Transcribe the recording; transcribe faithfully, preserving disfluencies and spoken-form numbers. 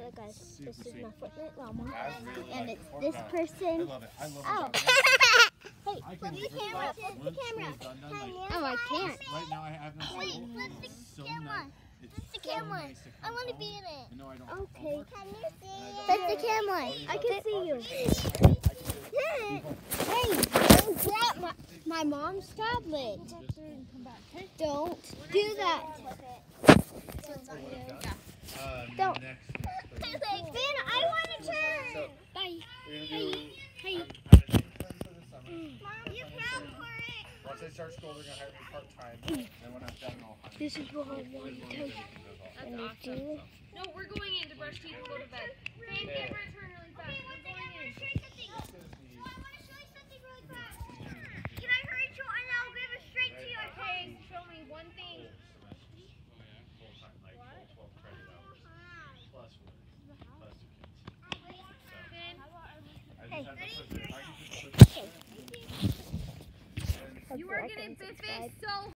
Alright guys, this is my Fortnite llama, Really and like it's Fortnite. this person. I love it. I love Oh. it. Hey, flip the camera, flip the camera. Oh, I can't. Right now I have no Wait, school. flip the It's so camera. nice. Flip the camera. I want to be in it. No, I don't. Okay. Can you see Flip the camera. I can see you. Hey, don't grab my, my mom's tablet. Don't do that. Don't. Ben, I want to turn. Bye. Hey. Hey. Mom, you proud for it. Once I start school, they're gonna hire me part time. And when I'm done, I'll hire. This is what I want to tell you. And you do. No, we're going in to brush teeth and go to bed. Hey, give her a turn really fast. We're going in. Can I hurry to and I'll give it straight to you? Okay, show me one thing. Hey. You are getting Biffy so